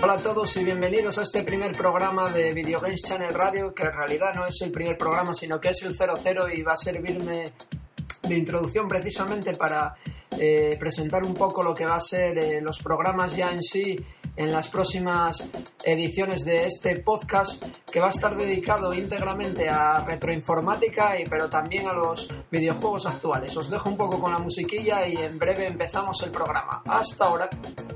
Hola a todos y bienvenidos a este primer programa de Video Games Channel Radio, que en realidad no es el primer programa, sino que es el 00 y va a servirme de introducción precisamente para presentar un poco lo que va a ser los programas ya en sí en las próximas ediciones de este podcast, que va a estar dedicado íntegramente a retroinformática pero también a los videojuegos actuales. Os dejo un poco con la musiquilla y en breve empezamos el programa. Hasta ahora.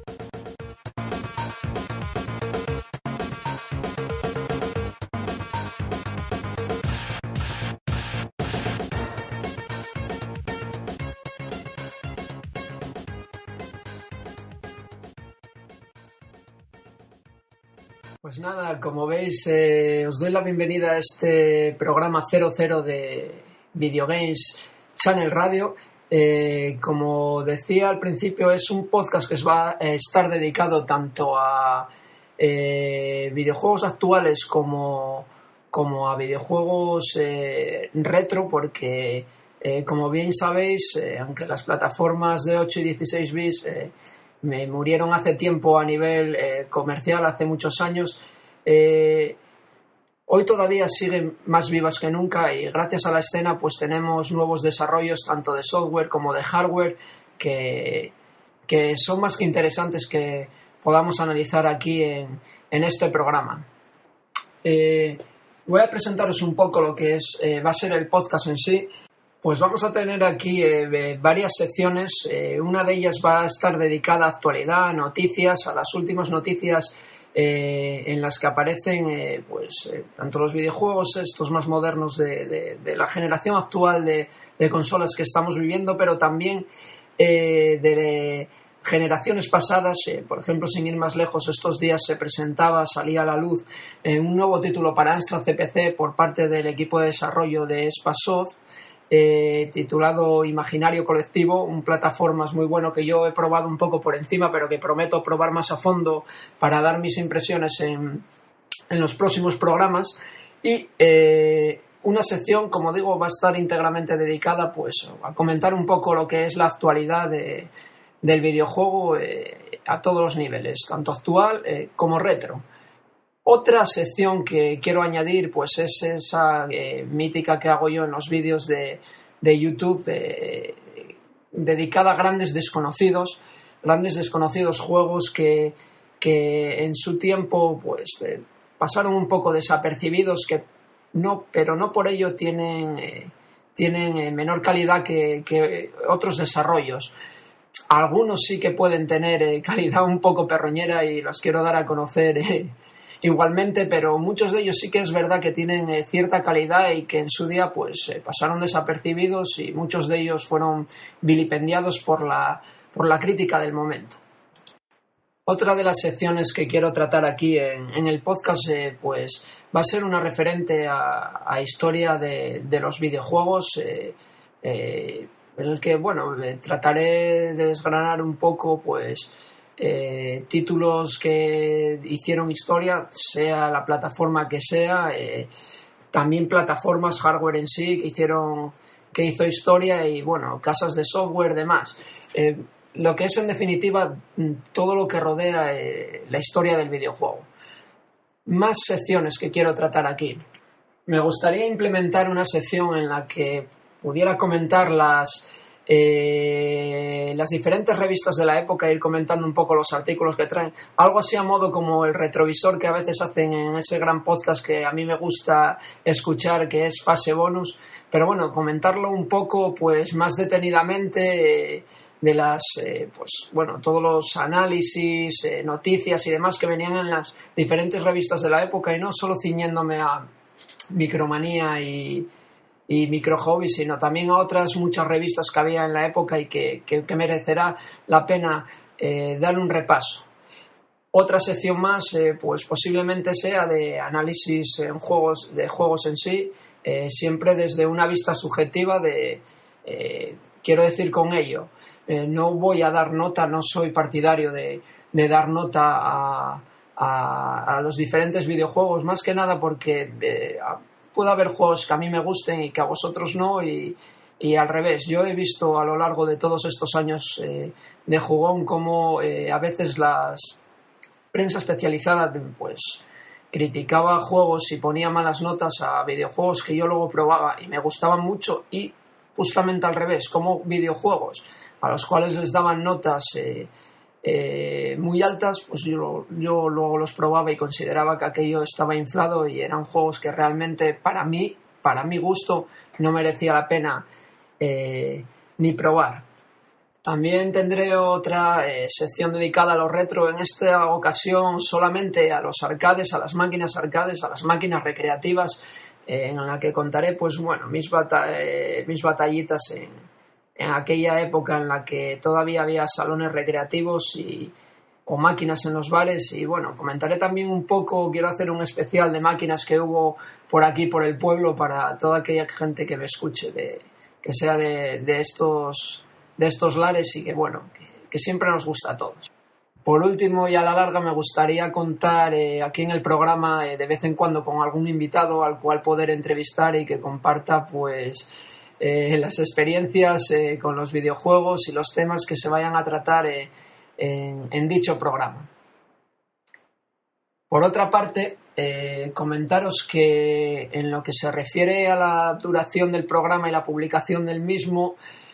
Pues nada, como veis, os doy la bienvenida a este programa 00 de Video Games Channel Radio. Como decía al principio, es un podcast que va a estar dedicado tanto a videojuegos actuales como a videojuegos retro, porque como bien sabéis, aunque las plataformas de 8 y 16 bits me murieron hace tiempo a nivel comercial, hace muchos años, hoy todavía siguen más vivas que nunca y gracias a la escena pues tenemos nuevos desarrollos tanto de software como de hardware que son más que interesantes que podamos analizar aquí en este programa. Voy a presentaros un poco lo que va a ser el podcast en sí. Pues vamos a tener aquí varias secciones. Una de ellas va a estar dedicada a actualidad, a noticias, a las últimas noticias en las que aparecen tanto los videojuegos, estos más modernos de la generación actual de consolas que estamos viviendo, pero también de generaciones pasadas. Por ejemplo, sin ir más lejos, estos días salía a la luz un nuevo título para Amstrad CPC por parte del equipo de desarrollo de Spacsoft, titulado Imaginario Colectivo, un plataformas muy bueno que yo he probado un poco por encima, pero que prometo probar más a fondo para dar mis impresiones en los próximos programas. Y una sección, como digo, va a estar íntegramente dedicada pues a comentar un poco lo que es la actualidad del videojuego a todos los niveles, tanto actual como retro. Otra sección que quiero añadir pues es esa mítica que hago yo en los vídeos de YouTube, dedicada a grandes desconocidos juegos que en su tiempo pues pasaron un poco desapercibidos, pero no por ello tienen menor calidad que otros desarrollos. Algunos sí que pueden tener calidad un poco perroñera y los quiero dar a conocer igualmente, pero muchos de ellos sí que es verdad que tienen cierta calidad y que en su día pues pasaron desapercibidos y muchos de ellos fueron vilipendiados por la crítica del momento. Otra de las secciones que quiero tratar aquí en el podcast pues va a ser una referente a historia de los videojuegos, en el que trataré de desgranar un poco pues títulos que hicieron historia, sea la plataforma que sea, también plataformas, hardware en sí que hizo historia y casas de software, demás. Lo que es en definitiva todo lo que rodea la historia del videojuego. Más secciones que quiero tratar aquí. Me gustaría implementar una sección en la que pudiera comentar las diferentes revistas de la época, ir comentando un poco los artículos que traen, algo así a modo como el retrovisor que a veces hacen en ese gran podcast que a mí me gusta escuchar, que es Fase Bonus, pero comentarlo un poco pues más detenidamente de las todos los análisis, noticias y demás que venían en las diferentes revistas de la época, y no solo ciñéndome a Micromanía y Micro Hobby, sino también a otras muchas revistas que había en la época y que merecerá la pena dar un repaso. Otra sección más pues posiblemente sea de análisis de juegos en sí, siempre desde una vista subjetiva quiero decir con ello, no voy a dar nota, no soy partidario de dar nota a los diferentes videojuegos, más que nada porque puede haber juegos que a mí me gusten y que a vosotros no, y al revés. Yo he visto a lo largo de todos estos años de jugón cómo a veces prensa especializada pues criticaba juegos y ponía malas notas a videojuegos que yo luego probaba y me gustaban mucho, y justamente al revés, como videojuegos a los cuales les daban notas muy altas, pues yo luego los probaba y consideraba que aquello estaba inflado y eran juegos que realmente para mi gusto no merecía la pena ni probar. También tendré otra sección dedicada a lo retro, en esta ocasión solamente a los arcades, a las máquinas arcades, a las máquinas recreativas, en la que contaré pues bueno mis batallitas en aquella época en la que todavía había salones recreativos o máquinas en los bares. Y bueno, comentaré también un poco, quiero hacer un especial de máquinas que hubo por aquí, por el pueblo, para toda aquella gente que me escuche, que sea de estos lares, y que bueno, que siempre nos gusta a todos. Por último y a la larga, me gustaría contar aquí en el programa de vez en cuando con algún invitado al cual poder entrevistar y que comparta pues las experiencias con los videojuegos y los temas que se vayan a tratar en dicho programa. Por otra parte, comentaros que en lo que se refiere a la duración del programa y la publicación del mismo,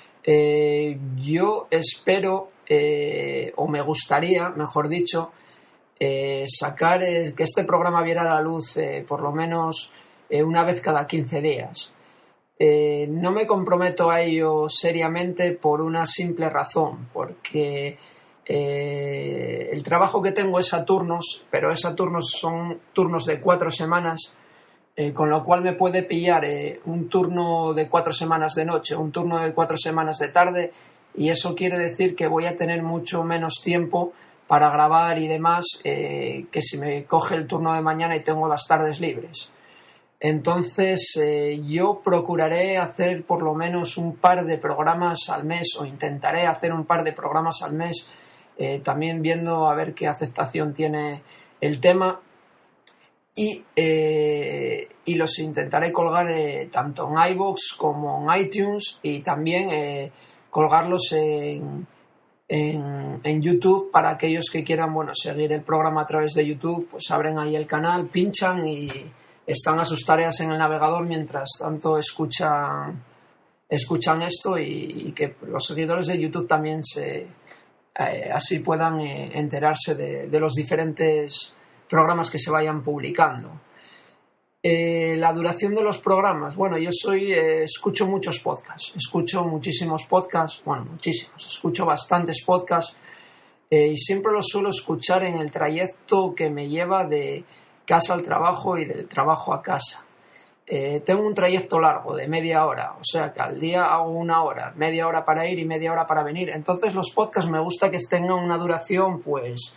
yo espero, o me gustaría, mejor dicho, sacar que este programa viera a la luz por lo menos una vez cada 15 días. No me comprometo a ello seriamente por una simple razón, porque el trabajo que tengo es a turnos, pero es a turnos, son turnos de 4 semanas, con lo cual me puede pillar un turno de 4 semanas de noche, un turno de 4 semanas de tarde, y eso quiere decir que voy a tener mucho menos tiempo para grabar y demás que si me coge el turno de mañana y tengo las tardes libres. Entonces yo procuraré hacer por lo menos un par de programas al mes, o intentaré hacer un par de programas al mes, también viendo a ver qué aceptación tiene el tema, y los intentaré colgar tanto en iVoox como en iTunes, y también colgarlos en YouTube para aquellos que quieran seguir el programa a través de YouTube. Pues abren ahí el canal, pinchan y están a sus tareas en el navegador mientras tanto escuchan esto, y que los seguidores de YouTube también así puedan enterarse de los diferentes programas que se vayan publicando. La duración de los programas, bueno, yo escucho muchos podcasts, escucho muchísimos podcasts, escucho bastantes podcasts, y siempre los suelo escuchar en el trayecto que me lleva de casa al trabajo y del trabajo a casa. Tengo un trayecto largo de media hora, o sea que al día hago 1 hora, media hora para ir y media hora para venir. Entonces los podcasts me gusta que tengan una duración pues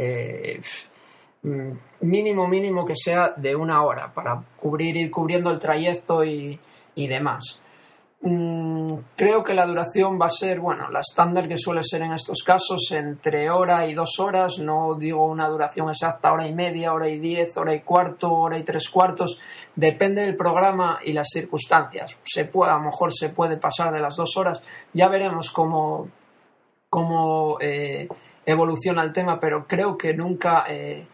mínimo que sea de 1 hora, para ir cubriendo el trayecto y demás. Creo que la duración va a ser, la estándar que suele ser en estos casos, entre 1 y 2 horas. No digo una duración exacta, 1 hora y media, 1 hora y 10, 1 hora y cuarto, 1 hora y 3/4. Depende del programa y las circunstancias. A lo mejor se puede pasar de las 2 horas. Ya veremos cómo evoluciona el tema, pero creo que nunca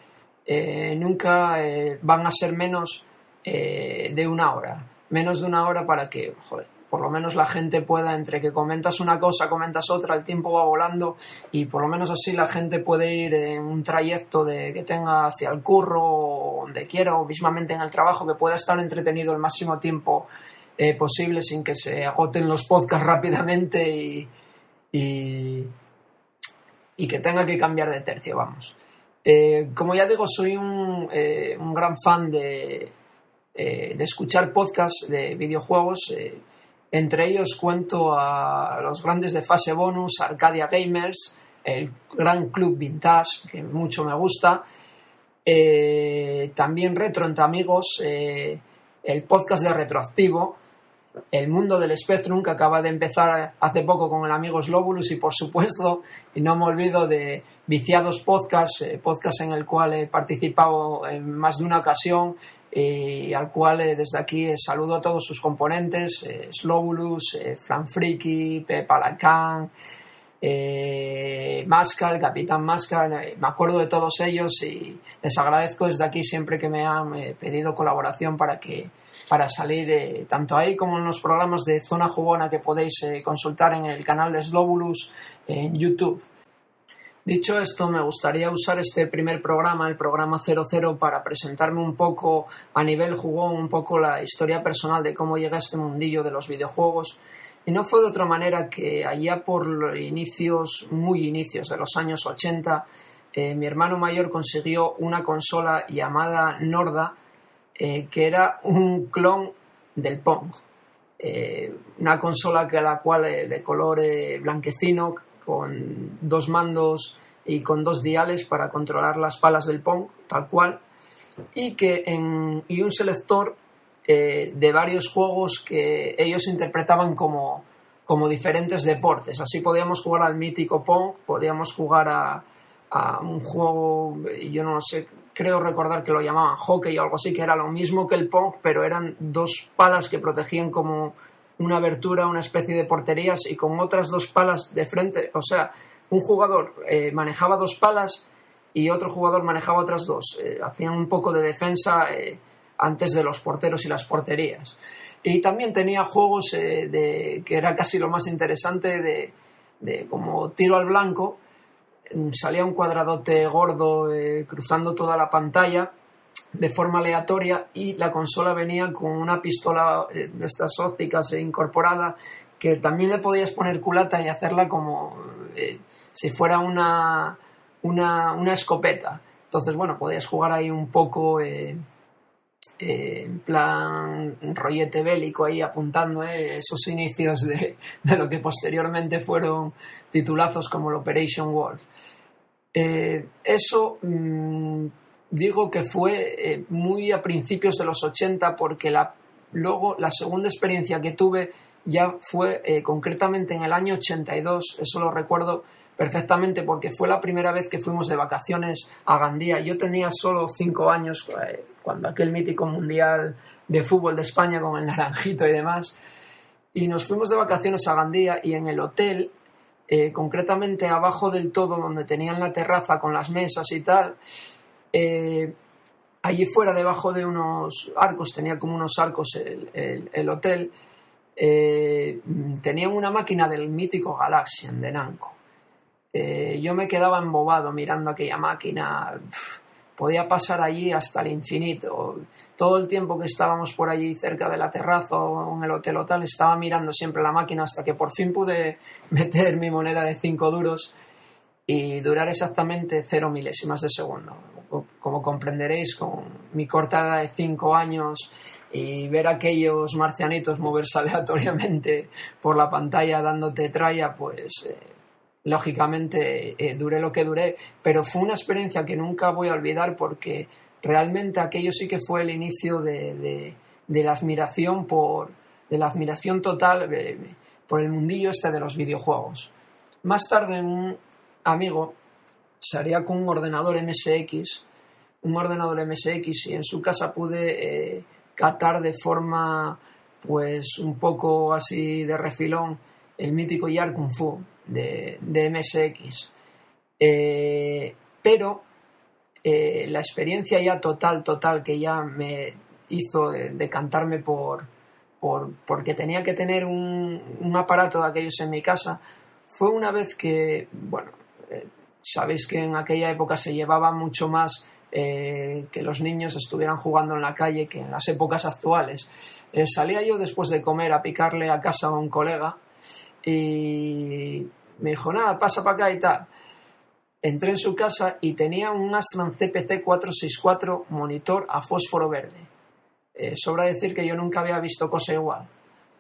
van a ser menos de 1 hora. Menos de 1 hora, para que, por lo menos la gente pueda, entre que comentas una cosa, comentas otra, el tiempo va volando, y por lo menos así la gente puede ir en un trayecto que tenga hacia el curro o donde quiera, o mismamente en el trabajo, que pueda estar entretenido el máximo tiempo posible, sin que se agoten los podcasts rápidamente y que tenga que cambiar de tercio, vamos. Como ya digo, soy un gran fan de escuchar podcasts de videojuegos. Entre ellos cuento a los grandes de Fase Bonus, Arcadia Gamers, el Gran Club Vintage, que mucho me gusta, también Retro entre Amigos, el podcast de Retroactivo, El Mundo del Spectrum, que acaba de empezar hace poco con el amigo Slobulus, y por supuesto, y no me olvido de Viciados Podcast, podcast en el cual he participado en más de una ocasión, y al cual desde aquí saludo a todos sus componentes, Slobulus, Fran Friki, Pepa Lacan, Masca, el Capitán Masca, me acuerdo de todos ellos y les agradezco desde aquí siempre que me han pedido colaboración para salir tanto ahí como en los programas de Zona Jugona que podéis consultar en el canal de Slobulus en YouTube. Dicho esto, me gustaría usar este primer programa, el programa 00, para presentarme un poco a nivel jugón, un poco la historia personal de cómo llegué a este mundillo de los videojuegos. Y no fue de otra manera que allá por los inicios, muy inicios de los años 80, mi hermano mayor consiguió una consola llamada Norda, que era un clon del Pong. Una consola la cual de color blanquecino, con 2 mandos y con 2 diales para controlar las palas del Pong, tal cual, y un selector de varios juegos que ellos interpretaban como diferentes deportes. Así podíamos jugar al mítico Pong, podíamos jugar a un juego, yo no sé, creo recordar que lo llamaban hockey o algo así, que era lo mismo que el Pong, pero eran 2 palas que protegían como una abertura, una especie de porterías, y con otras 2 palas de frente. O sea, un jugador manejaba 2 palas y otro jugador manejaba otras 2. Hacían un poco de defensa antes de los porteros y las porterías. Y también tenía juegos que era casi lo más interesante, de como tiro al blanco. Salía un cuadradote gordo cruzando toda la pantalla de forma aleatoria, y la consola venía con una pistola de estas ópticas incorporada, que también le podías poner culata y hacerla como si fuera una escopeta. Entonces, bueno, podías jugar ahí un poco en plan rollete bélico, ahí apuntando esos inicios de lo que posteriormente fueron titulazos como el Operation Wolf. Eso digo que fue muy a principios de los 80, porque luego la segunda experiencia que tuve ya fue concretamente en el año 82. Eso lo recuerdo perfectamente porque fue la primera vez que fuimos de vacaciones a Gandía. Yo tenía solo 5 años cuando aquel mítico mundial de fútbol de España con el naranjito y demás, y nos fuimos de vacaciones a Gandía, y en el hotel, concretamente abajo del todo, donde tenían la terraza con las mesas y tal, allí fuera, debajo de unos arcos, tenía como unos arcos el hotel, tenían una máquina del mítico Galaxian de Namco. Yo me quedaba embobado mirando aquella máquina. Podía pasar allí hasta el infinito. Todo el tiempo que estábamos por allí cerca de la terraza o en el hotel o tal, estaba mirando siempre la máquina, hasta que por fin pude meter mi moneda de 5 duros y durar exactamente 0 milésimas de segundo. Como comprenderéis, con mi corta edad de 5 años y ver a aquellos marcianitos moverse aleatoriamente por la pantalla dándote tralla, pues lógicamente duré lo que duré, pero fue una experiencia que nunca voy a olvidar, porque realmente aquello sí que fue el inicio de la admiración de la admiración total por el mundillo este de los videojuegos. Más tarde un amigo se haría con un ordenador MSX, y en su casa pude catar de forma pues un poco así de refilón el mítico Yar Kung Fu de MSX. Pero la experiencia ya total que ya me hizo decantarme porque tenía que tener un aparato de aquellos en mi casa, fue una vez que, bueno, sabéis que en aquella época se llevaba mucho más que los niños estuvieran jugando en la calle que en las épocas actuales. Salía yo después de comer a picarle a casa a un colega y me dijo, nada, pasa para acá y tal. Entré en su casa y tenía un Astron CPC 464 monitor a fósforo verde. Sobra decir que yo nunca había visto cosa igual.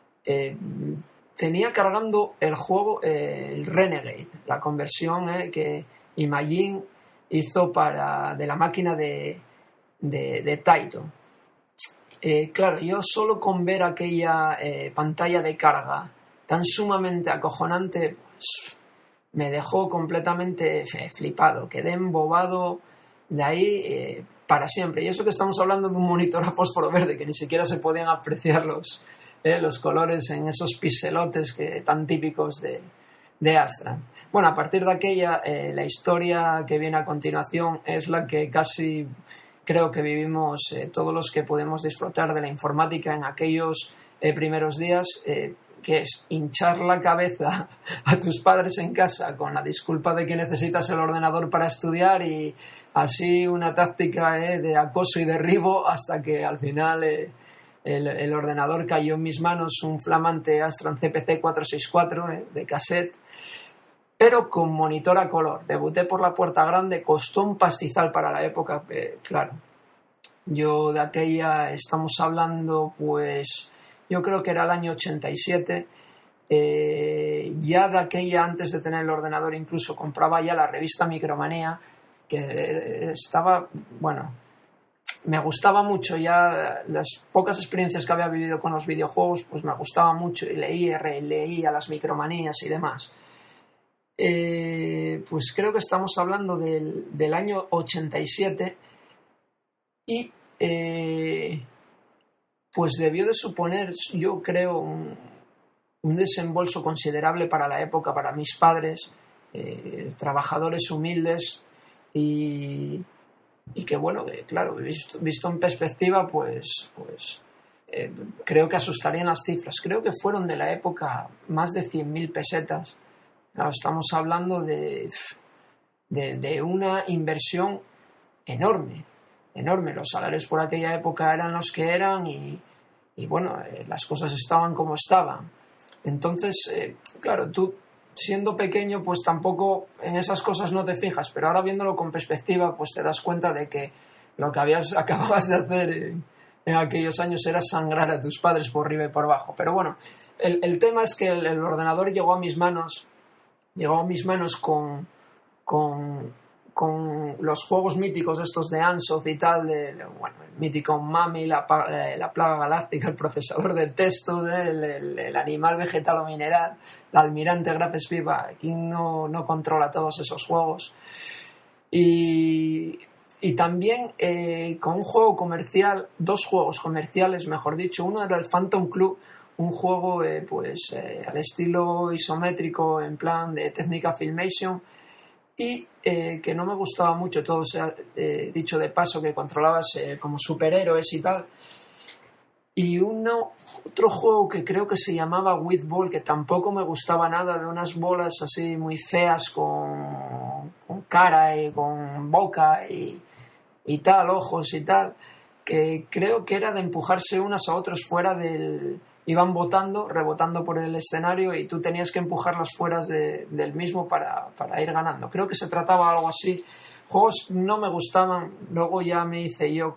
Tenía cargando el juego el Renegade, la conversión que Imagine hizo de la máquina de Taito. Claro, yo solo con ver aquella pantalla de carga tan sumamente acojonante, pues me dejó completamente flipado, quedé embobado de ahí para siempre. Y eso que estamos hablando de un monitor a fósforo verde, que ni siquiera se podían apreciar los colores en esos pixelotes tan típicos de de Astra. Bueno, a partir de aquella, la historia que viene a continuación es la que casi creo que vivimos todos los que podemos disfrutar de la informática en aquellos primeros días, que es hinchar la cabeza a tus padres en casa con la disculpa de que necesitas el ordenador para estudiar, y así una táctica de acoso y derribo hasta que al final el ordenador cayó en mis manos, un flamante Astra CPC 464 de cassette, pero con monitor a color. Debuté por la puerta grande, costó un pastizal para la época, claro. Yo de aquella estamos hablando, pues yo creo que era el año 87. Ya de aquella, antes de tener el ordenador, incluso compraba ya la revista Micromanía, que estaba, bueno, me gustaba mucho. Ya las pocas experiencias que había vivido con los videojuegos, pues me gustaba mucho, y leía las Micromanías y demás. Pues creo que estamos hablando del año 87, y pues debió de suponer, yo creo, un desembolso considerable para la época, para mis padres, trabajadores humildes, y que bueno, claro, visto en perspectiva, pues creo que asustarían las cifras. Creo que fueron de la época más de 100.000 pesetas. Claro, estamos hablando de una inversión enorme. Los salarios por aquella época eran los que eran, y bueno, las cosas estaban como estaban. Entonces, claro, tú siendo pequeño, pues tampoco en esas cosas no te fijas, pero ahora viéndolo con perspectiva, pues te das cuenta de que lo que acababas de hacer en aquellos años era sangrar a tus padres por arriba y por abajo. Pero bueno, el tema es que el ordenador llegó a mis manos con los juegos míticos estos de Ansoff y tal, bueno, el mítico Mami, la plaga galáctica, el procesador de texto, el animal vegetal o mineral, el almirante Grapes Viva. ¿Quién no controla todos esos juegos? Y también con un juego comercial, dos juegos comerciales, mejor dicho. Uno era el Phantom Club, un juego al estilo isométrico, en plan de técnica Filmation, y que no me gustaba mucho, todo sea dicho de paso, que controlabas como superhéroes y tal. Y otro juego que creo que se llamaba With Ball, que tampoco me gustaba nada, de unas bolas así muy feas con cara y con boca y tal, ojos y tal, que creo que era de empujarse unas a otras fuera del... Iban rebotando por el escenario, y tú tenías que empujarlas fuera del mismo para ir ganando. Creo que se trataba algo así. Juegos no me gustaban, luego ya me hice yo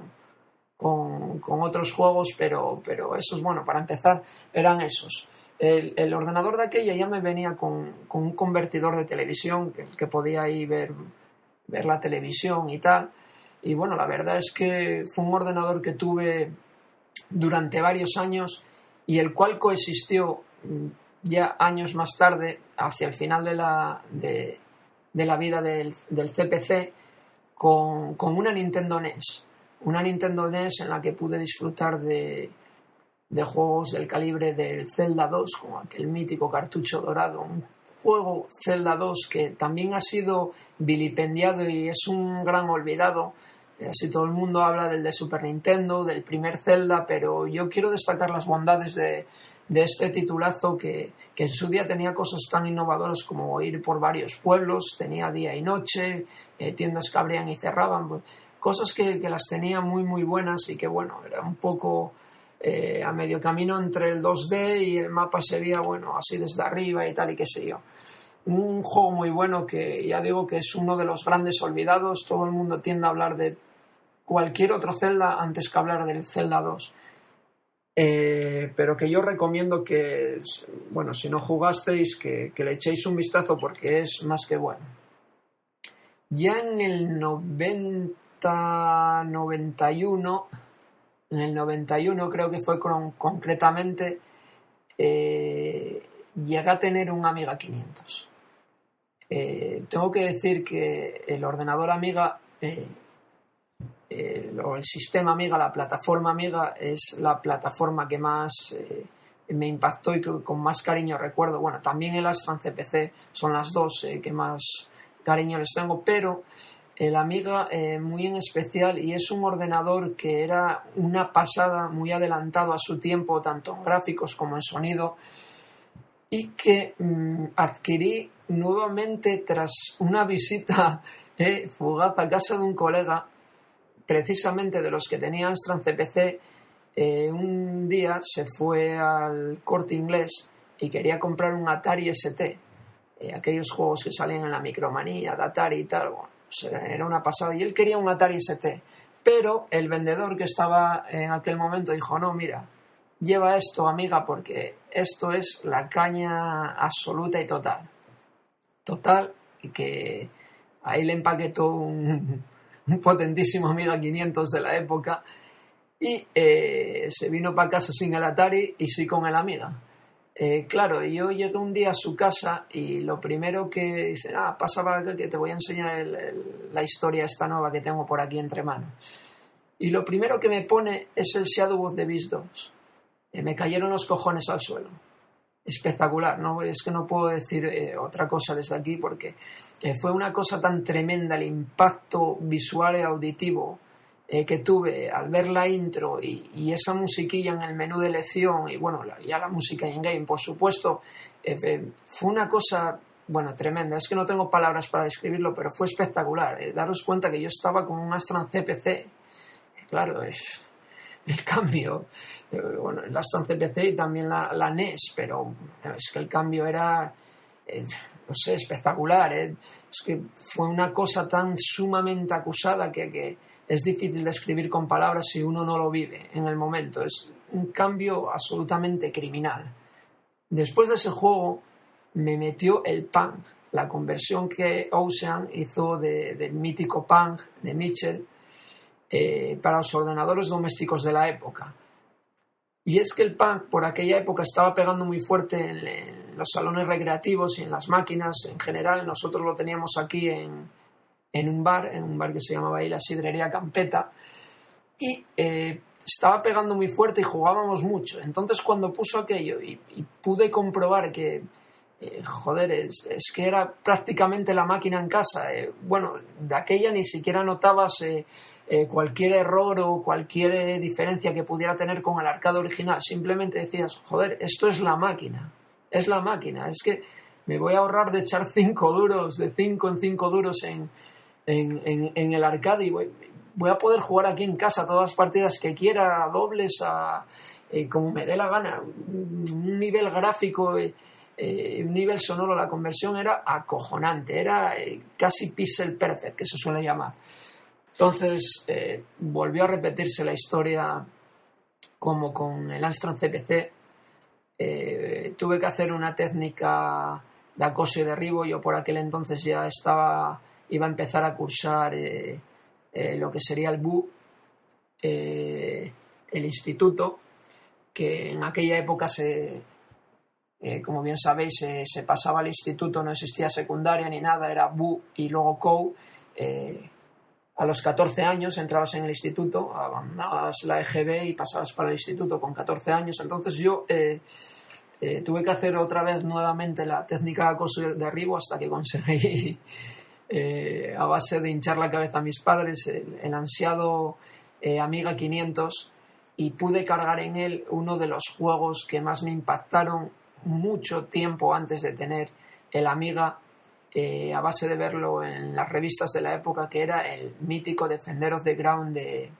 con otros juegos, pero esos, bueno, para empezar, eran esos. El ordenador de aquella ya me venía con un convertidor de televisión que podía ahí ver la televisión y tal. Y bueno, la verdad es que fue un ordenador que tuve durante varios años, y el cual coexistió ya años más tarde, hacia el final de la vida del CPC, con una Nintendo NES. Una Nintendo NES en la que pude disfrutar de juegos del calibre del Zelda 2, como aquel mítico cartucho dorado. Un juego Zelda 2 que también ha sido vilipendiado y es un gran olvidado. Así todo el mundo habla del de Super Nintendo, del primer Zelda, pero yo quiero destacar las bondades de este titulazo que en su día tenía cosas tan innovadoras como ir por varios pueblos, tenía día y noche, tiendas que abrían y cerraban, pues, cosas que las tenía muy muy buenas, y que bueno, era un poco a medio camino entre el 2D y el mapa se veía, bueno, así desde arriba y tal, y qué sé yo. Un juego muy bueno que ya digo que es uno de los grandes olvidados. Todo el mundo tiende a hablar de cualquier otro Zelda antes que hablar del Zelda 2. Pero que yo recomiendo que, bueno, si no jugasteis, que le echéis un vistazo, porque es más que bueno. Ya en el 91 creo que fue concretamente, llegué a tener un Amiga 500. Tengo que decir que el ordenador Amiga, o el sistema Amiga, la plataforma Amiga, es la plataforma que más me impactó y que con más cariño recuerdo. Bueno, también el Astran CPC son las dos que más cariño les tengo, pero el Amiga muy en especial, y es un ordenador que era una pasada, muy adelantado a su tiempo, tanto en gráficos como en sonido, y que adquirí nuevamente tras una visita fugaz a casa de un colega, precisamente de los que tenía Amstrad CPC. Un día se fue al Corte Inglés y quería comprar un Atari ST, aquellos juegos que salían en la Micromanía de Atari y tal. Bueno, pues era una pasada, y él quería un Atari ST, pero el vendedor que estaba en aquel momento dijo: no, mira, lleva esto, amiga, porque esto es la caña absoluta y total, y que ahí le empaquetó un potentísimo Amiga 500 de la época, y se vino para casa sin el Atari y sí con el Amiga. Claro, yo llegué un día a su casa y lo primero que dice: pasa para acá que te voy a enseñar la historia esta nueva que tengo por aquí entre manos. Y lo primero que me pone es el Shadow of the Beast 2. Me cayeron los cojones al suelo. Espectacular, ¿no? Es que no puedo decir otra cosa desde aquí, porque fue una cosa tan tremenda el impacto visual y auditivo que tuve al ver la intro y esa musiquilla en el menú de elección, y bueno, ya la música in-game, por supuesto. Fue una cosa, bueno, tremenda. Es que no tengo palabras para describirlo, pero fue espectacular. Daros cuenta que yo estaba con un Astran CPC. Claro, es el cambio. Bueno, el Astran CPC y también la NES, pero es que el cambio era, no sé, espectacular. Es que fue una cosa tan sumamente acusada que es difícil de escribir con palabras si uno no lo vive en el momento. Es un cambio absolutamente criminal. Después de ese juego me metió el Pong, la conversión que Ocean hizo del mítico Pong de Mitchell para los ordenadores domésticos de la época. Y es que el Pong por aquella época estaba pegando muy fuerte en los salones recreativos y en las máquinas en general. Nosotros lo teníamos aquí en un bar que se llamaba ahí la Sidrería Campeta, y estaba pegando muy fuerte y jugábamos mucho. Entonces, cuando puso aquello y pude comprobar que joder, es que era prácticamente la máquina en casa, bueno, de aquella ni siquiera notabas cualquier error o cualquier diferencia que pudiera tener con el arcade original. Simplemente decías: joder, esto es la máquina, es que me voy a ahorrar de echar 5 duros, de 5 en 5 duros en el arcade, y voy a poder jugar aquí en casa todas las partidas que quiera, a dobles, como me dé la gana. Un nivel gráfico, un nivel sonoro, la conversión era acojonante, era casi pixel perfect, que se suele llamar. Entonces volvió a repetirse la historia como con el Amstrad CPC. Tuve que hacer una técnica de acoso y derribo. Yo por aquel entonces ya iba a empezar a cursar lo que sería el BU, el instituto, que en aquella época como bien sabéis, se pasaba al instituto, no existía secundaria ni nada, era BU y luego COU. A los 14 años entrabas en el instituto, abandonabas la EGB y pasabas para el instituto con 14 años. Entonces yo tuve que hacer otra vez nuevamente la técnica de acoso y derribo hasta que conseguí, a base de hinchar la cabeza a mis padres, el ansiado Amiga 500, y pude cargar en él uno de los juegos que más me impactaron mucho tiempo antes de tener el Amiga, a base de verlo en las revistas de la época, que era el mítico Defender of the Ground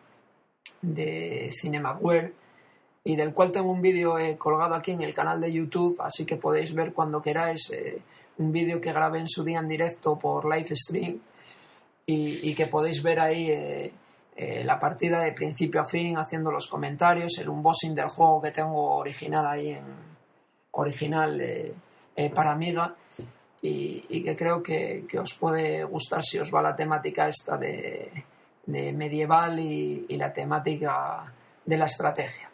de Cinemaware, y del cual tengo un vídeo colgado aquí en el canal de YouTube, así que podéis ver cuando queráis, un vídeo que grabé en su día en directo por Livestream, y que podéis ver ahí la partida de principio a fin, haciendo los comentarios, el unboxing del juego que tengo original ahí para Amiga, y que creo que os puede gustar si os va la temática esta de medieval y la temática de la estrategia.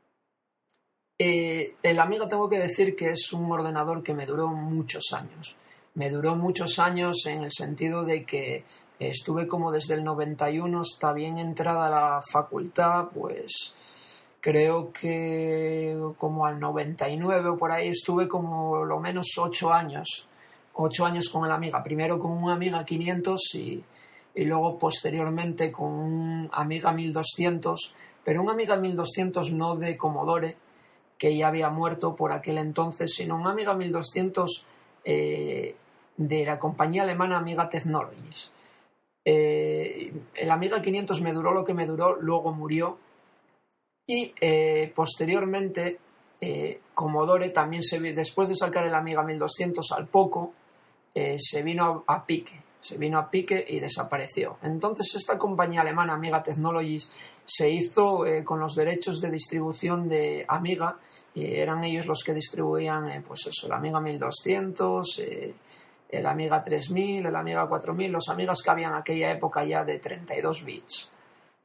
El Amiga, tengo que decir que es un ordenador que me duró muchos años. Me duró muchos años en el sentido de que estuve como desde el 91 hasta bien entrada la facultad, pues creo que como al 99 o por ahí estuve como lo menos 8 años con el Amiga, primero con un Amiga 500 y luego posteriormente con un Amiga 1200, pero un Amiga 1200 no de Commodore, que ya había muerto por aquel entonces, sino un Amiga 1200 de la compañía alemana Amiga Technologies. El Amiga 500 me duró lo que me duró, luego murió. Y posteriormente Commodore también después de sacar el Amiga 1200 al poco, se vino a pique y desapareció. Entonces esta compañía alemana Amiga Technologies se hizo con los derechos de distribución de Amiga, y eran ellos los que distribuían pues eso, el Amiga 1200, el Amiga 3000, el Amiga 4000, los Amigas que había en aquella época ya de 32 bits.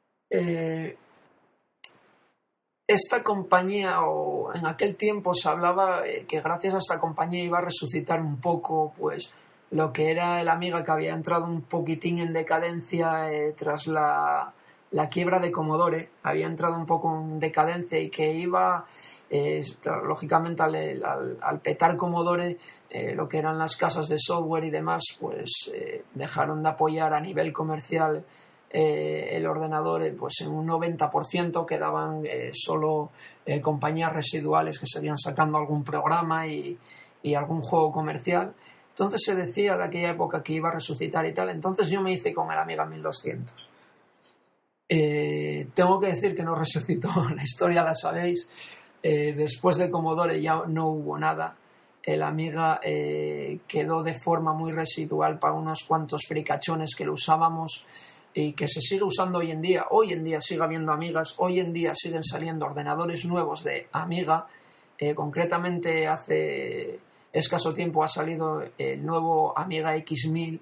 Esta compañía, o en aquel tiempo se hablaba que gracias a esta compañía iba a resucitar un poco pues lo que era el Amiga, que había entrado un poquitín en decadencia tras la quiebra de Commodore, había entrado un poco en decadencia y que iba, lógicamente al petar Commodore, lo que eran las casas de software y demás, pues dejaron de apoyar a nivel comercial el ordenador, pues en un 90% quedaban solo compañías residuales que seguían sacando algún programa y algún juego comercial. Entonces se decía de aquella época que iba a resucitar y tal. Entonces yo me hice con el Amiga 1200. Tengo que decir que no resucitó, la historia la sabéis. Después de Commodore ya no hubo nada. El Amiga quedó de forma muy residual para unos cuantos fricachones que lo usábamos y que se sigue usando hoy en día. Hoy en día sigue habiendo Amigas, hoy en día siguen saliendo ordenadores nuevos de Amiga. Concretamente hace escaso tiempo ha salido el nuevo Amiga X1000,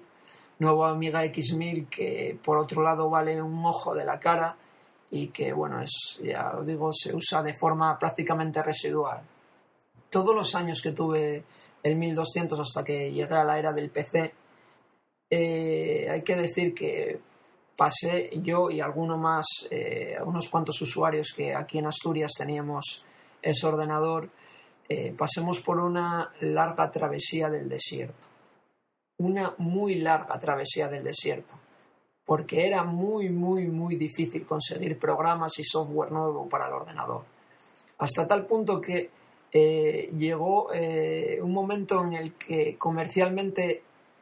que por otro lado vale un ojo de la cara y que, bueno, ya os digo, se usa de forma prácticamente residual. Todos los años que tuve el 1200 hasta que llegué a la era del PC, hay que decir que pasé yo y alguno más, unos cuantos usuarios que aquí en Asturias teníamos ese ordenador, pasemos por una larga travesía del desierto. Una muy larga travesía del desierto. Porque era muy, muy, muy difícil conseguir programas y software nuevo para el ordenador. Hasta tal punto que llegó un momento en el que comercialmente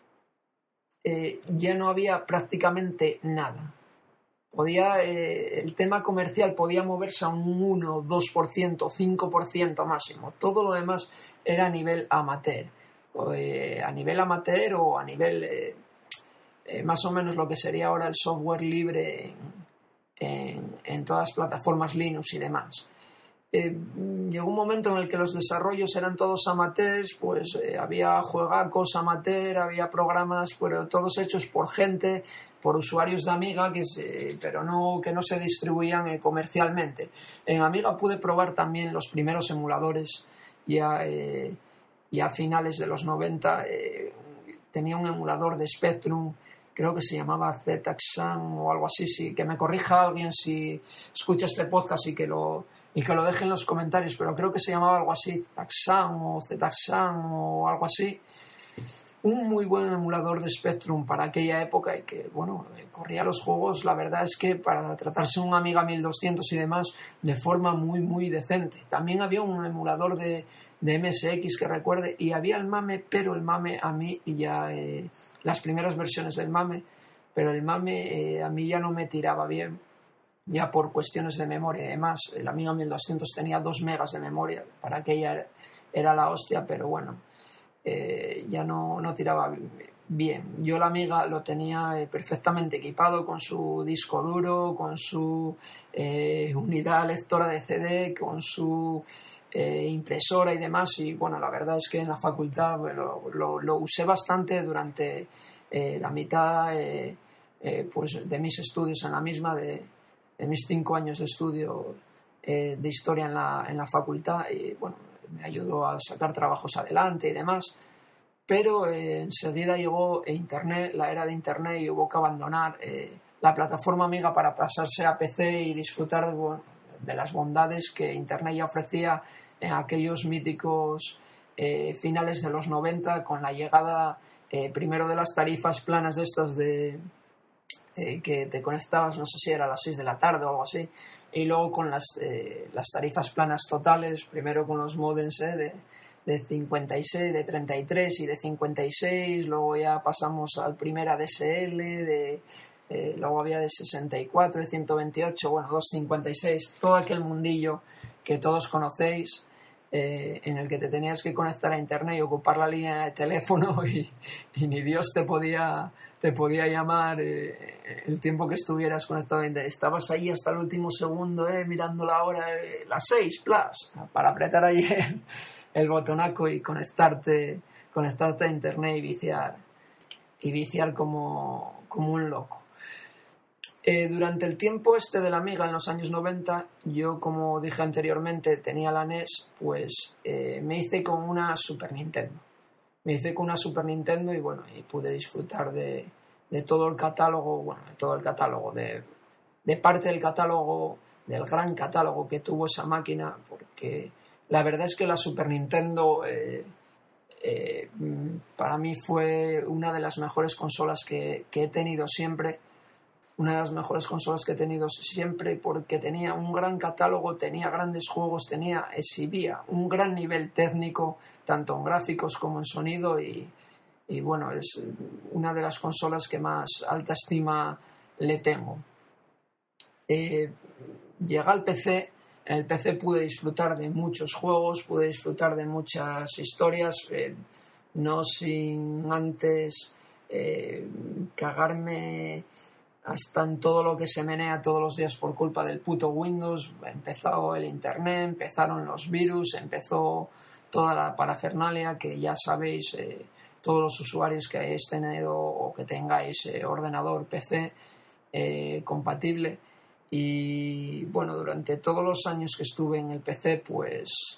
ya no había prácticamente nada. El tema comercial podía moverse a un 1, 2%, 5% máximo. Todo lo demás era a nivel amateur. A nivel amateur o a nivel más o menos lo que sería ahora el software libre en todas las plataformas Linux y demás. Llegó un momento en el que los desarrollos eran todos amateurs, pues había juegacos amateur, había programas, pero todos hechos por gente, por usuarios de Amiga, pero que no se distribuían comercialmente. En Amiga pude probar también los primeros emuladores, ya a finales de los 90. Tenía un emulador de Spectrum, creo que se llamaba ZXAM o algo así. Sí, que me corrija alguien si escucha este podcast y que lo deje en los comentarios, pero creo que se llamaba algo así, ZXAM o ZXAM o algo así. Un muy buen emulador de Spectrum para aquella época y que, bueno, corría los juegos, la verdad es que para tratarse de un Amiga 1200 y demás, de forma muy, muy decente. También había un emulador de MSX que recuerde, y había el MAME, pero el MAME a mí ya las primeras versiones del MAME, pero el MAME a mí ya no me tiraba bien, ya por cuestiones de memoria. Además, el Amiga 1200 tenía 2 megas de memoria, para aquella era la hostia, pero bueno, ya no tiraba bien. Yo la Amiga lo tenía perfectamente equipado con su disco duro, con su unidad lectora de CD, con su impresora y demás, y bueno, la verdad es que en la facultad lo usé bastante durante la mitad pues de mis estudios en la misma, de mis 5 años de estudio de historia en la facultad, y bueno, me ayudó a sacar trabajos adelante y demás. Pero enseguida llegó Internet, la era de Internet, y hubo que abandonar la plataforma Amiga para pasarse a PC y disfrutar de las bondades que Internet ya ofrecía en aquellos míticos finales de los 90, con la llegada primero de las tarifas planas estas de que te conectabas, no sé si era a las 6 de la tarde o algo así, y luego con las tarifas planas totales, primero con los modems de 56, de 33 y de 56, luego ya pasamos al primer ADSL, luego había de 64, de 128, bueno, 256, todo aquel mundillo que todos conocéis, en el que te tenías que conectar a internet y ocupar la línea de teléfono y ni Dios te podía llamar el tiempo que estuvieras conectado. Estabas ahí hasta el último segundo mirando la hora, las 6 plus, para apretar ahí el botonaco y conectarte a internet y viciar como un loco. Durante el tiempo de la Amiga en los años 90, yo, como dije anteriormente, tenía la NES, pues me hice con una Super Nintendo. Y bueno, y pude disfrutar de todo el catálogo, de parte del catálogo, del gran catálogo que tuvo esa máquina, porque la verdad es que la Super Nintendo para mí fue una de las mejores consolas que he tenido siempre. Porque tenía un gran catálogo, tenía grandes juegos, exhibía un gran nivel técnico, tanto en gráficos como en sonido, y bueno, es una de las consolas que más alta estima le tengo. Llega al PC. En el PC pude disfrutar de muchos juegos, pude disfrutar de muchas historias, no sin antes cagarme hasta en todo lo que se menea todos los días por culpa del puto Windows. Empezó el Internet, empezaron los virus, empezó toda la parafernalia que ya sabéis, todos los usuarios que hayáis tenido o que tengáis ordenador PC compatible. Y bueno, durante todos los años que estuve en el PC, pues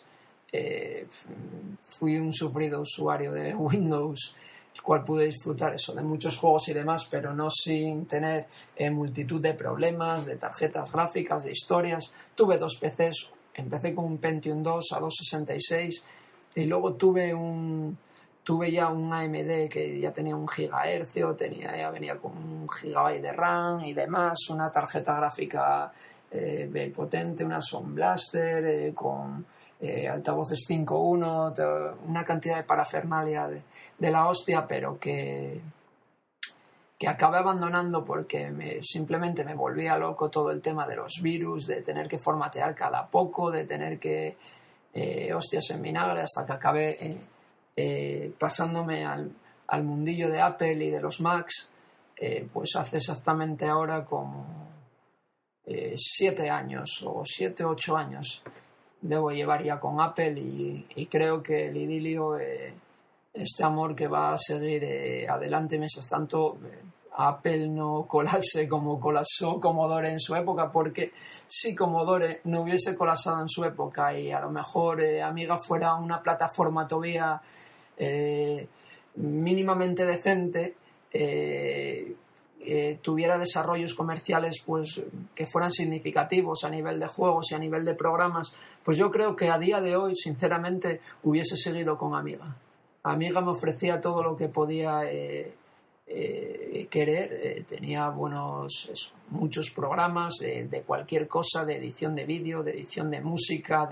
fui un sufrido usuario de Windows, el cual pude disfrutar de muchos juegos y demás, pero no sin tener multitud de problemas, de tarjetas gráficas, de historias. Tuve 2 PCs, empecé con un Pentium 2 a 266 y luego tuve ya un AMD que ya tenía 1 GHz, ya venía con 1 GB de RAM y demás, una tarjeta gráfica potente, una Sound Blaster con altavoces 5.1, una cantidad de parafernalia de la hostia, pero que acabé abandonando porque simplemente me volvía loco todo el tema de los virus, de tener que formatear cada poco, de tener que hostias en vinagre, hasta que acabé pasándome al mundillo de Apple y de los Macs, pues hace exactamente ahora como 7 años o 7 o 8 años debo llevar ya con Apple, y creo que el idilio, este amor que va a seguir adelante mientras tanto Apple no colapse como colapsó Commodore en su época, porque si Commodore no hubiese colapsado en su época y a lo mejor Amiga fuera una plataforma todavía mínimamente decente, tuviera desarrollos comerciales pues que fueran significativos a nivel de juegos y a nivel de programas, pues yo creo que a día de hoy sinceramente hubiese seguido con Amiga. Amiga me ofrecía todo lo que podía querer, tenía muchos programas de cualquier cosa, de edición de vídeo, de edición de música,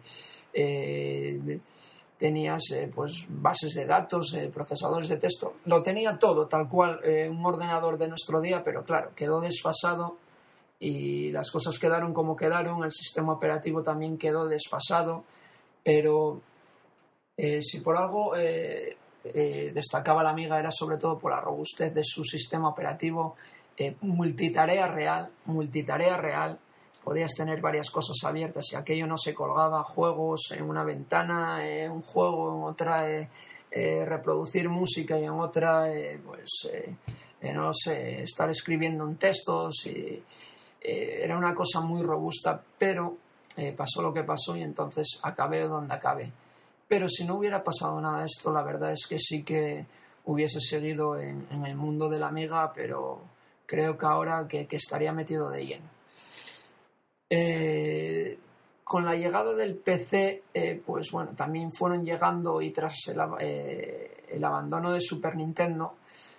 tenías pues bases de datos, procesadores de texto, lo tenía todo tal cual un ordenador de nuestro día, pero claro, quedó desfasado y las cosas quedaron como quedaron, el sistema operativo también quedó desfasado, pero si por algo destacaba la Amiga era sobre todo por la robustez de su sistema operativo, multitarea real. Podías tener varias cosas abiertas y aquello no se colgaba, juegos en una ventana, un juego en otra, reproducir música y en otra, no sé, estar escribiendo en textos. Era una cosa muy robusta, pero pasó lo que pasó y entonces acabé donde acabé. Pero si no hubiera pasado nada de esto, la verdad es que sí que hubiese seguido en el mundo de la Amiga, pero creo que ahora que estaría metido de lleno. Con la llegada del PC, pues bueno, también fueron llegando, y tras el abandono de Super Nintendo,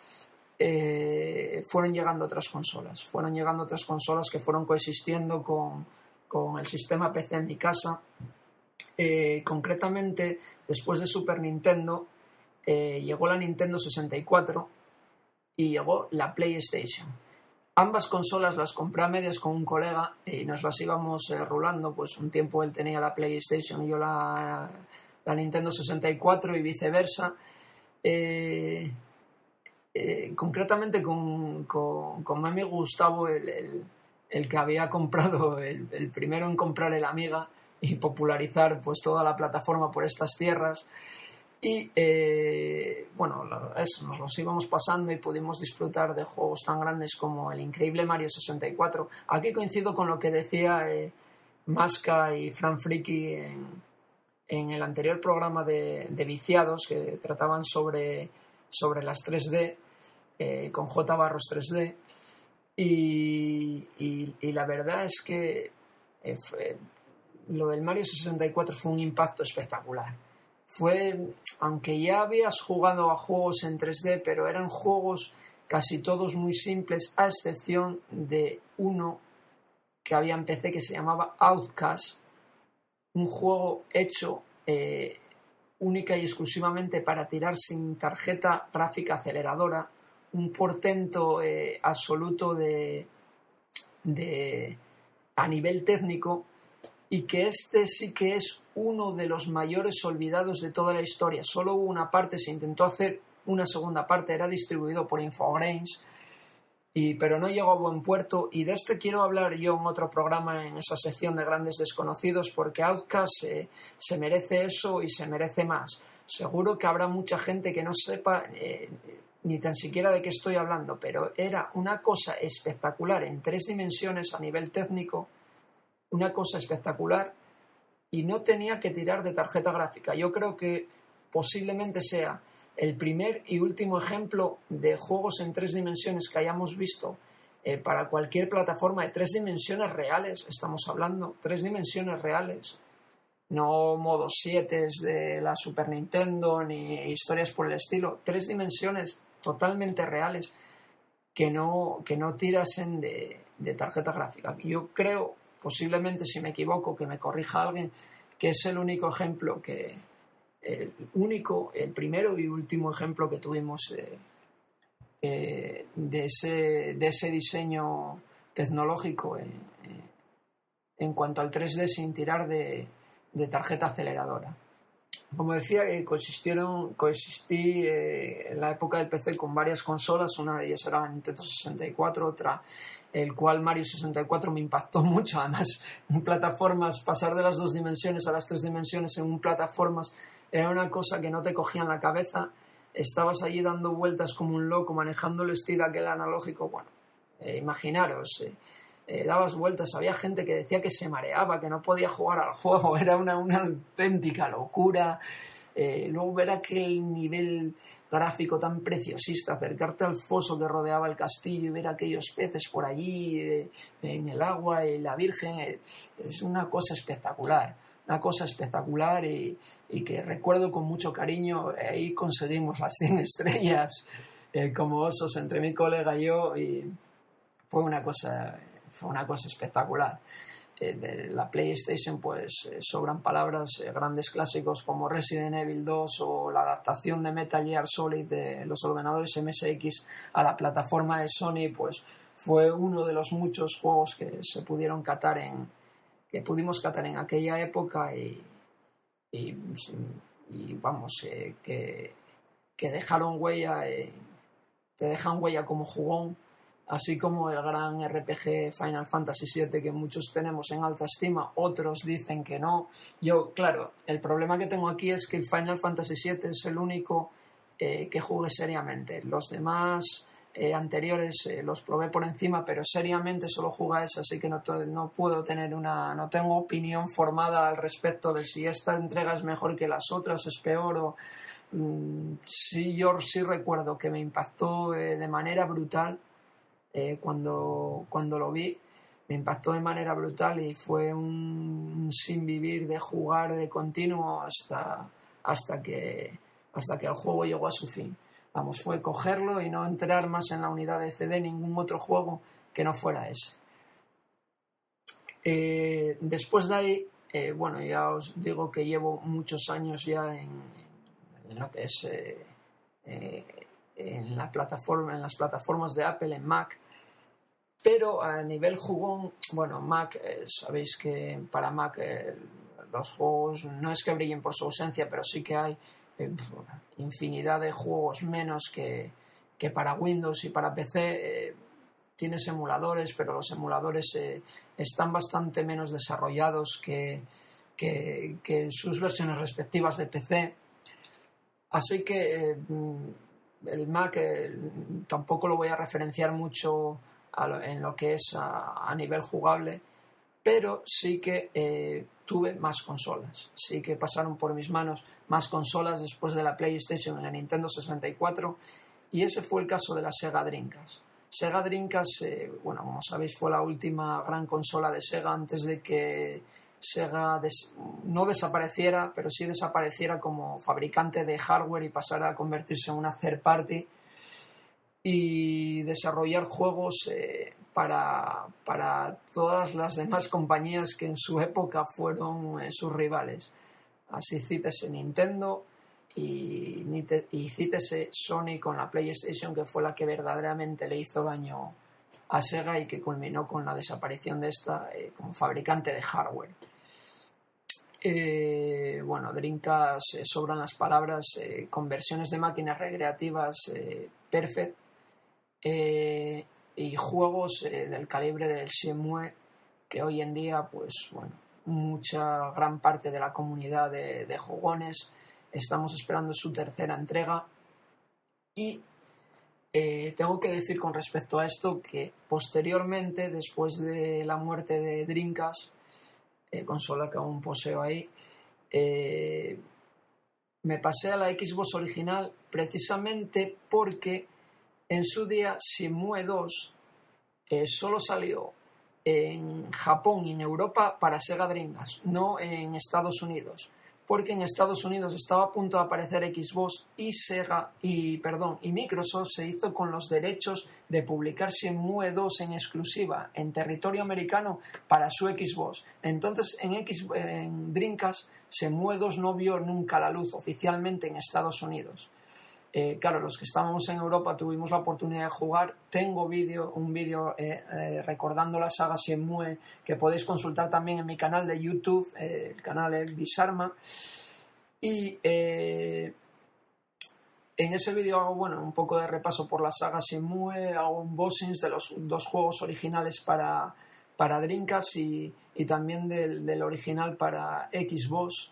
fueron llegando otras consolas que fueron coexistiendo con el sistema PC en mi casa. Concretamente, después de Super Nintendo, llegó la Nintendo 64 y llegó la PlayStation. Ambas consolas las compré a medias con un colega y nos las íbamos rulando. Pues un tiempo él tenía la PlayStation y yo la Nintendo 64 y viceversa. Concretamente con mi amigo Gustavo, el que había comprado, el primero en comprar el Amiga y popularizar pues toda la plataforma por estas tierras. Y bueno, eso, nos los íbamos pasando y pudimos disfrutar de juegos tan grandes como el increíble Mario 64. Aquí coincido con lo que decía Masca y Fran Friki en el anterior programa de Viciados, que trataban sobre las 3D, con J. Barros 3D. Y la verdad es que lo del Mario 64 fue un impacto espectacular. Aunque ya habías jugado a juegos en 3D, pero eran juegos casi todos muy simples, a excepción de uno que había en PC que se llamaba Outcast, un juego hecho única y exclusivamente para tirar sin tarjeta gráfica aceleradora, un portento absoluto a nivel técnico, y que este sí que es uno de los mayores olvidados de toda la historia. Solo hubo una parte, se intentó hacer una segunda parte, era distribuido por Infogrames, pero no llegó a buen puerto, y de este quiero hablar yo en otro programa, en esa sección de grandes desconocidos, porque Outcast se merece eso y se merece más. Seguro que habrá mucha gente que no sepa ni tan siquiera de qué estoy hablando, pero era una cosa espectacular en 3 dimensiones a nivel técnico, una cosa espectacular, y no tenía que tirar de tarjeta gráfica. Yo creo que posiblemente sea el primer y último ejemplo de juegos en 3 dimensiones que hayamos visto para cualquier plataforma de 3 dimensiones reales. Estamos hablando 3 dimensiones reales, no modos 7 de la Super Nintendo ni historias por el estilo. 3 dimensiones totalmente reales que no tirasen de tarjeta gráfica. Yo creo, posiblemente, si me equivoco, que me corrija alguien, que es el único ejemplo el primero y último ejemplo que tuvimos de ese diseño tecnológico en cuanto al 3D sin tirar de tarjeta aceleradora. Como decía, coexistí en la época del PC con varias consolas. Una de ellas era la Nintendo 64, otra el cual Mario 64 me impactó mucho. Además, en plataformas, pasar de las 2 dimensiones a las 3 dimensiones en plataformas era una cosa que no te cogía en la cabeza. Estabas allí dando vueltas como un loco, manejando el estilo aquel analógico. Bueno, imaginaros, dabas vueltas, había gente que decía que se mareaba, que no podía jugar al juego, era una auténtica locura. Luego ver aquel nivel gráfico tan preciosista, acercarte al foso que rodeaba el castillo y ver aquellos peces por allí en el agua y la Virgen, es una cosa espectacular, y que recuerdo con mucho cariño. Ahí conseguimos las 100 estrellas como osos entre mi colega y yo, y fue una cosa espectacular. De la PlayStation pues sobran palabras. Grandes clásicos como Resident Evil 2 o la adaptación de Metal Gear Solid de los ordenadores MSX a la plataforma de Sony, pues fue uno de los muchos juegos que pudimos catar en aquella época, y vamos, que dejaron huella, te dejan huella como jugón, así como el gran RPG Final Fantasy VII, que muchos tenemos en alta estima, otros dicen que no. Yo, claro, el problema que tengo aquí es que el Final Fantasy VII es el único que jugué seriamente. Los demás anteriores los probé por encima, pero seriamente solo jugué ese, así que no tengo opinión formada al respecto de si esta entrega es mejor que las otras, es peor sí, yo sí recuerdo que me impactó de manera brutal cuando lo vi, me impactó de manera brutal y fue un sin vivir de jugar de continuo hasta que el juego llegó a su fin. Vamos, fue cogerlo y no entrar más en la unidad de CD ningún otro juego que no fuera ese. Después de ahí, bueno, ya os digo que llevo muchos años ya en lo que es en las plataformas de Apple, en Mac, pero a nivel jugón, bueno, Mac, sabéis que para Mac los juegos no es que brillen por su ausencia, pero sí que hay infinidad de juegos menos que para Windows y para PC. Tienes emuladores, pero los emuladores están bastante menos desarrollados que sus versiones respectivas de PC. Así que el Mac tampoco lo voy a referenciar mucho en lo que es a nivel jugable, pero sí que tuve más consolas. Sí que pasaron por mis manos más consolas después de la PlayStation y la Nintendo 64, y ese fue el caso de la Sega Dreamcast. Sega Dreamcast, bueno, como sabéis, fue la última gran consola de Sega antes de que Sega no desapareciera, pero sí desapareciera como fabricante de hardware y pasara a convertirse en una third party y desarrollar juegos para todas las demás compañías que en su época fueron sus rivales. Así cítese Nintendo y cítese Sony con la PlayStation, que fue la que verdaderamente le hizo daño a Sega y que culminó con la desaparición de esta como fabricante de hardware. Bueno, Dreamcast, sobran las palabras, conversiones de máquinas recreativas perfect, y juegos del calibre del Shenmue, que hoy en día, pues bueno, gran parte de la comunidad de jugones estamos esperando su tercera entrega. Y tengo que decir con respecto a esto que posteriormente, después de la muerte de Dreamcast, consola que aún poseo ahí, me pasé a la Xbox original precisamente porque en su día Shenmue 2 solo salió en Japón y en Europa para Sega Dreamcast, no en Estados Unidos, porque en Estados Unidos estaba a punto de aparecer Xbox y Microsoft se hizo con los derechos de publicar Shenmue 2 en exclusiva en territorio americano para su Xbox. Entonces en Dreamcast Shenmue 2 no vio nunca la luz oficialmente en Estados Unidos. Claro, los que estábamos en Europa tuvimos la oportunidad de jugar. Tengo un vídeo recordando la saga Shenmue que podéis consultar también en mi canal de YouTube, el canal es Bisarma. Y en ese vídeo hago un poco de repaso por la saga Shenmue, hago unboxings de los dos juegos originales para Dreamcast y también del original para Xbox.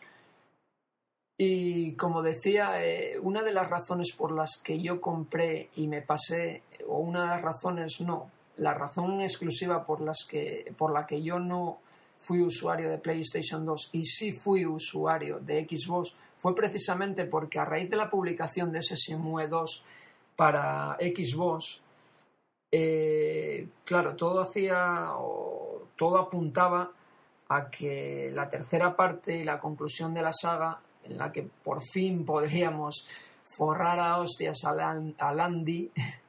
Y como decía, una de las razones por las que yo compré y me pasé, o una de las razones no, la razón exclusiva por la que yo no fui usuario de PlayStation 2 y sí fui usuario de Xbox, fue precisamente porque a raíz de la publicación de ese Shenmue 2 para Xbox, claro, todo apuntaba a que la tercera parte y la conclusión de la saga, en la que por fin podríamos forrar a hostias a Landy,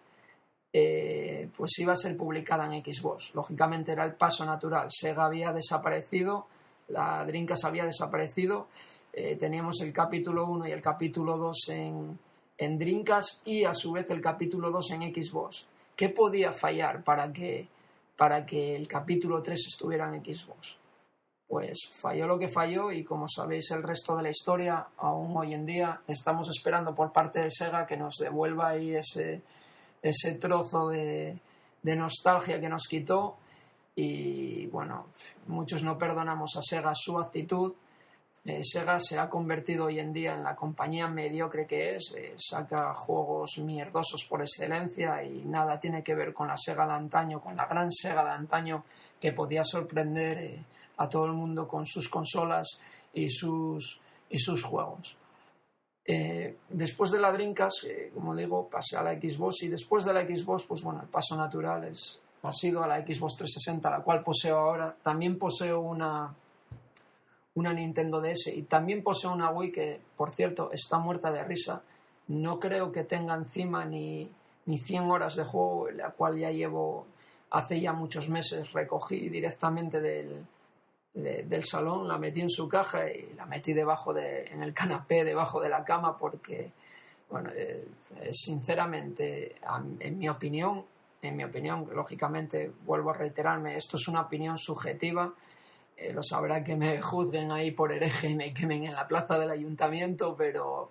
pues iba a ser publicada en Xbox. Lógicamente era el paso natural. Sega había desaparecido, la Dreamcast había desaparecido, teníamos el capítulo 1 y el capítulo 2 en Dreamcast y a su vez el capítulo 2 en Xbox. ¿Qué podía fallar para que el capítulo 3 estuviera en Xbox? Pues falló lo que falló y como sabéis el resto de la historia, aún hoy en día estamos esperando por parte de Sega que nos devuelva ahí ese trozo de nostalgia que nos quitó. Y bueno, muchos no perdonamos a Sega su actitud. Sega se ha convertido hoy en día en la compañía mediocre que es, saca juegos mierdosos por excelencia y nada tiene que ver con la Sega de antaño, con la gran Sega de antaño que podía sorprender a todo el mundo con sus consolas y sus juegos. Después de la Dreamcast, como digo, pasé a la Xbox y después de la Xbox, pues bueno, el paso natural es ha sido a la Xbox 360, la cual poseo ahora. También poseo una Nintendo DS y también poseo una Wii que, por cierto, está muerta de risa. No creo que tenga encima ni 100 horas de juego, la cual ya llevo hace ya muchos meses. Recogí directamente del salón, la metí en su caja y la metí en el canapé, debajo de la cama, porque, bueno, sinceramente, en mi opinión, lógicamente, vuelvo a reiterarme, esto es una opinión subjetiva. Los habrá que me juzguen ahí por hereje y me quemen en la plaza del ayuntamiento, pero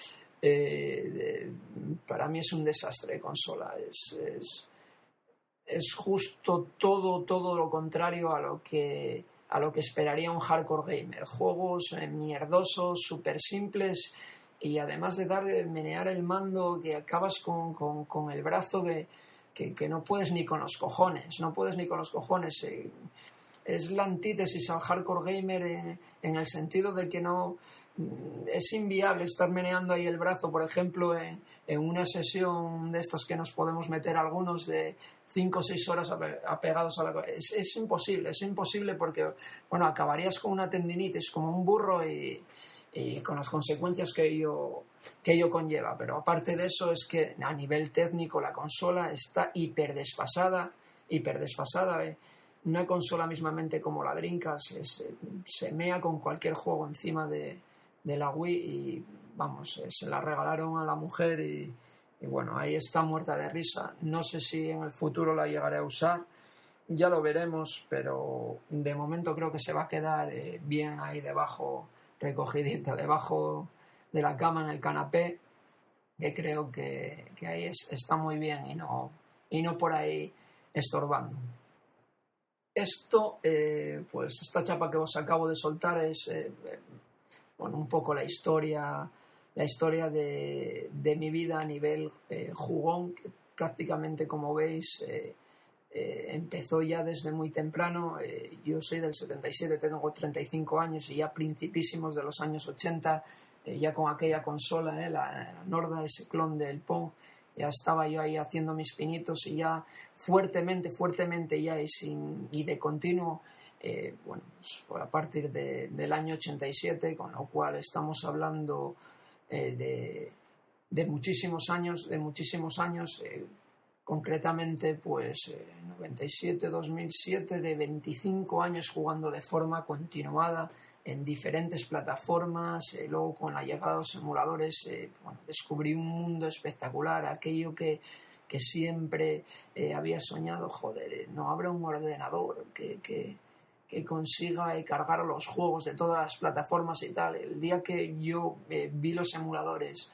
para mí es un desastre de consola. Es justo todo lo contrario a lo que esperaría un hardcore gamer. Juegos mierdosos, súper simples, y además de menear el mando, que acabas con el brazo que no puedes ni con los cojones. Es la antítesis al hardcore gamer en el sentido de que no es inviable estar meneando ahí el brazo, por ejemplo, en una sesión de estas que nos podemos meter algunos de 5 o 6 horas apegados a la... Es imposible porque, bueno, acabarías con una tendinitis como un burro y con las consecuencias que ello conlleva. Pero aparte de eso, es que a nivel técnico la consola está hiper desfasada. Una consola mismamente como la Dreamcast se mea con cualquier juego encima de la Wii y, vamos, se la regalaron a la mujer y bueno, ahí está muerta de risa. No sé si en el futuro la llegaré a usar, ya lo veremos, pero de momento creo que se va a quedar bien ahí debajo, recogidita debajo de la cama en el canapé, que creo que ahí está muy bien y no por ahí estorbando. Esto, pues esta chapa que os acabo de soltar es bueno, un poco la historia de mi vida a nivel jugón, que prácticamente, como veis, empezó ya desde muy temprano. Yo soy del 77, tengo 35 años y ya principísimos de los años 80, ya con aquella consola, la Norda, ese clon del Pong, ya estaba yo ahí haciendo mis pinitos y ya fuertemente ya y de continuo. Bueno, pues fue a partir del año 87, con lo cual estamos hablando de muchísimos años, concretamente pues 97, 2007, de 25 años jugando de forma continuada en diferentes plataformas. Luego, con la llegada de los emuladores, bueno, descubrí un mundo espectacular, aquello que siempre había soñado. Joder, no habrá un ordenador que consiga cargar los juegos de todas las plataformas y tal. El día que yo vi los emuladores,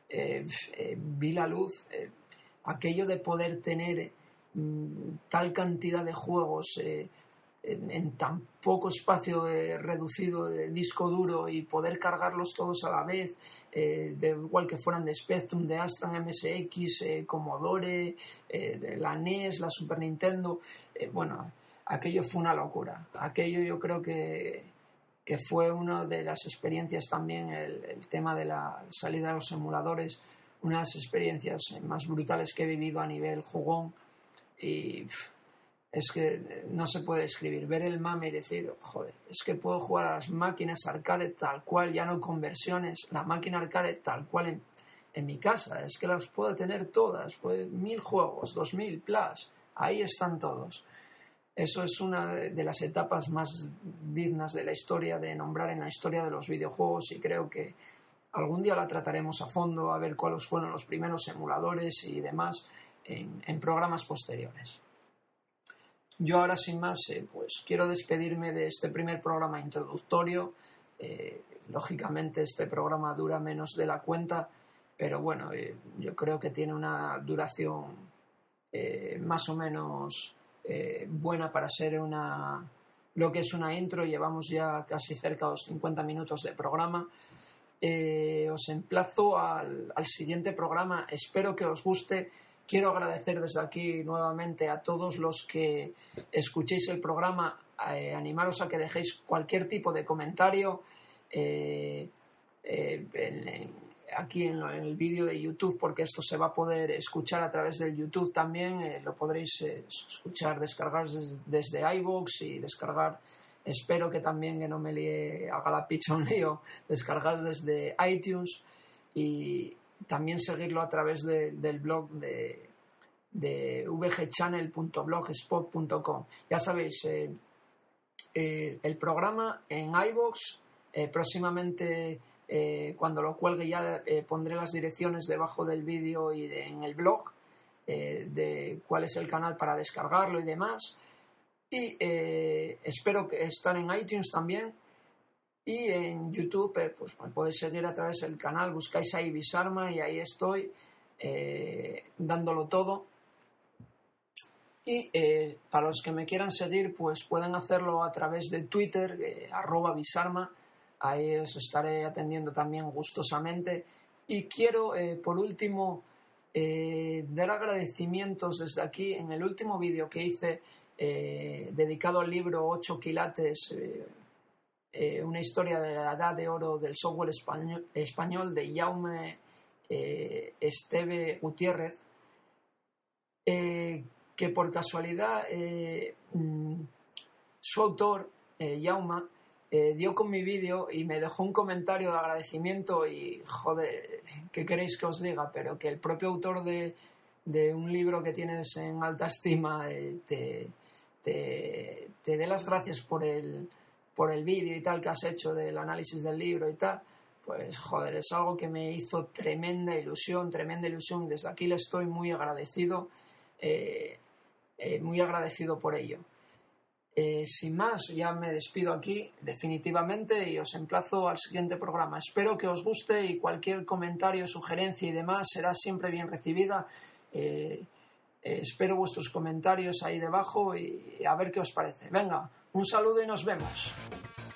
vi la luz, aquello de poder tener tal cantidad de juegos en tan poco espacio reducido de disco duro y poder cargarlos todos a la vez, de igual que fueran de Spectrum, de Amstrad MSX, Commodore, de la NES, la Super Nintendo. Bueno, aquello fue una locura. Aquello yo creo que fue una de las experiencias también, el tema de la salida de los emuladores, una de las experiencias más brutales que he vivido a nivel jugón. Y es que no se puede describir. Ver el mame y decir, joder, es que puedo jugar a las máquinas arcade tal cual, ya no con versiones, la máquina arcade tal cual en mi casa. Es que las puedo tener todas, pues 1000 juegos, 2000 plus, ahí están todos. Eso es una de las etapas más dignas de la historia, de nombrar en la historia de los videojuegos, y creo que algún día la trataremos a fondo, a ver cuáles fueron los primeros emuladores y demás en programas posteriores. Yo ahora, sin más, pues quiero despedirme de este primer programa introductorio. Lógicamente este programa dura menos de la cuenta, pero bueno, yo creo que tiene una duración más o menos buena para ser lo que es una intro. Llevamos ya casi cerca de los 50 minutos de programa. Os emplazo al siguiente programa. Espero que os guste. Quiero agradecer desde aquí nuevamente a todos los que escuchéis el programa, animaros a que dejéis cualquier tipo de comentario aquí en el vídeo de YouTube, porque esto se va a poder escuchar a través del YouTube también. Lo podréis escuchar, descargar desde iVoox y descargar, espero que también, que no me haga la picha un lío, descargar desde iTunes, y también seguirlo a través del blog de vgchannel.blogspot.com. Ya sabéis, el programa en iVoox, próximamente, cuando lo cuelgue ya pondré las direcciones debajo del vídeo y en el blog de cuál es el canal para descargarlo y demás. Y espero que estar en iTunes también. Y en YouTube, pues me podéis seguir a través del canal, buscáis ahí Bisarma y ahí estoy dándolo todo. Y para los que me quieran seguir, pues pueden hacerlo a través de Twitter, @Bisarma. Ahí os estaré atendiendo también gustosamente. Y quiero, por último, dar agradecimientos desde aquí. En el último vídeo que hice dedicado al libro 8 quilates, una historia de la edad de oro del software español de Jaume Esteve Gutiérrez, que por casualidad su autor, Jaume, dio con mi vídeo y me dejó un comentario de agradecimiento. Y joder, ¿qué queréis que os diga? Pero que el propio autor de un libro que tienes en alta estima te dé las gracias por el vídeo y tal que has hecho del análisis del libro y tal, pues joder, es algo que me hizo tremenda ilusión, y desde aquí le estoy muy agradecido por ello. Sin más, ya me despido aquí definitivamente y os emplazo al siguiente programa. Espero que os guste, y cualquier comentario, sugerencia y demás será siempre bien recibida. Espero vuestros comentarios ahí debajo y a ver qué os parece. Venga, un saludo y nos vemos.